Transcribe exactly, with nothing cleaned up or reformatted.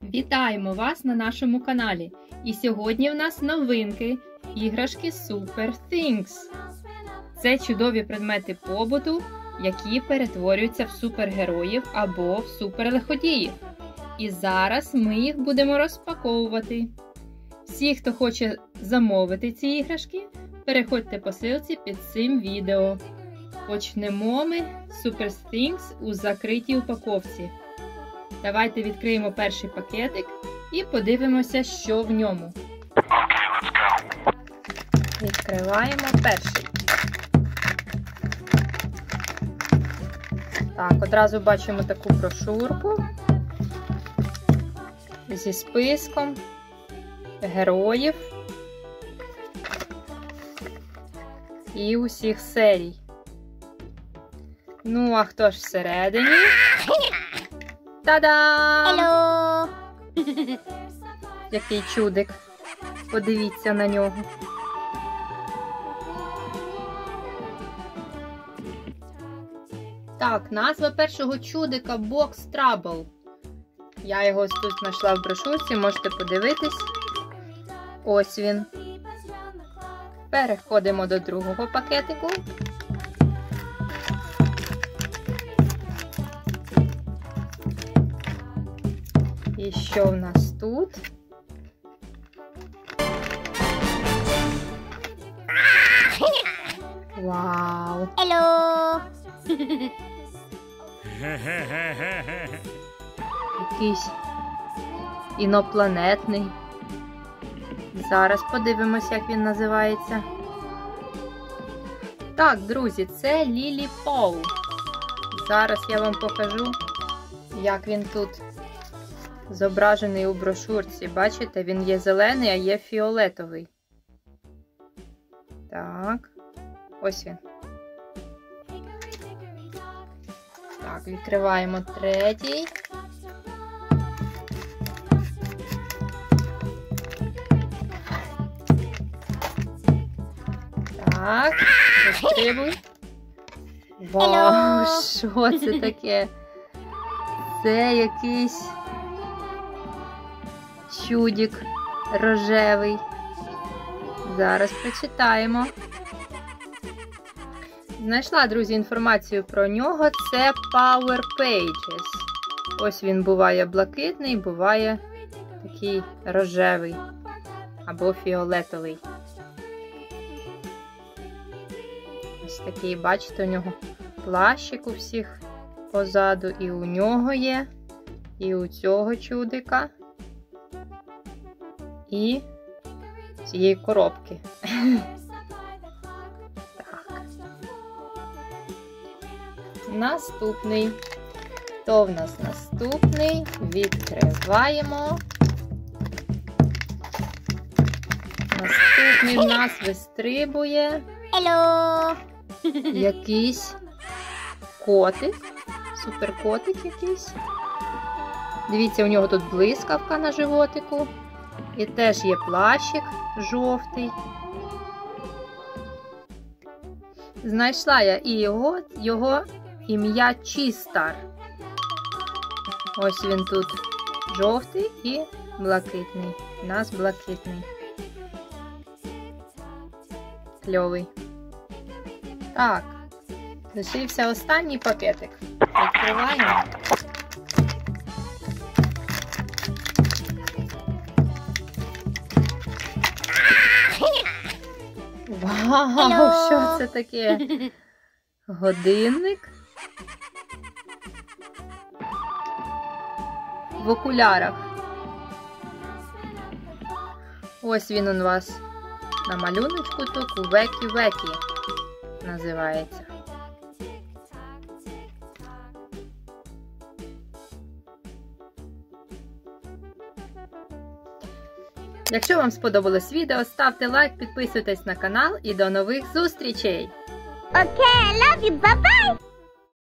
Вітаємо вас на нашому каналі. І сьогодні в нас новинки іграшки Super Things. Це чудові предмети побуту, які перетворюються в супергероїв або в суперлиходіїв. І зараз ми їх будемо розпаковувати. Всі, хто хоче замовити ці іграшки, переходьте по ссылці під цим відео. Почнемо ми з Super Things у закритій упаковці. Давайте відкриємо перший пакетик і подивимося, що в ньому. Відкриваємо перший. Так, одразу бачимо таку брошурку зі списком героїв і усіх серій. Ну, а хто ж всередині? Та-дам! Hello! Який чудик. Подивіться на нього. Так, назва першого чудика Box Trouble. Я його ось тут знайшла в брошурці, можете подивитись. Ось він. Переходимо до другого пакетику. І що в нас тут? Вау! Hello! Якийсь інопланетний. Зараз подивимось, як він називається. Так, друзі, це Лілі Пол. Зараз я вам покажу, як він тут зображений у брошурці. Бачите, він є зелений, а є фіолетовий. Так, ось він. Так, відкриваємо третій. Так, розстрибуй. Вау, що це таке? Це якийсь чудик рожевий. Зараз прочитаємо. Знайшла, друзі, інформацію про нього. Це Power Pages. Ось він буває блакитний, буває такий рожевий або фіолетовий. Ось такий, бачите, у нього плащик у всіх позаду. І у нього є, і у цього чудика. І цієї коробки. Так. Наступний. Хто в нас наступний? Відкриваємо. Наступний в нас вистрибує. Hello! Якийсь котик. Суперкотик якийсь. Дивіться, у нього тут блискавка на животику. І теж є плащик жовтий. Знайшла я і його, його ім'я Чістар. Ось він тут жовтий і блакитний. У нас блакитний. Кльовий. Так, лишився останній пакетик. Відкриваємо. Вау, Hello. що це таке? Годинник в окулярах. Ось він у вас на малюночку тут Векі-Векі називається. Якщо вам сподобалось відео, ставте лайк, підписуйтесь на канал і до нових зустрічей! Okay, I love you. Bye-bye!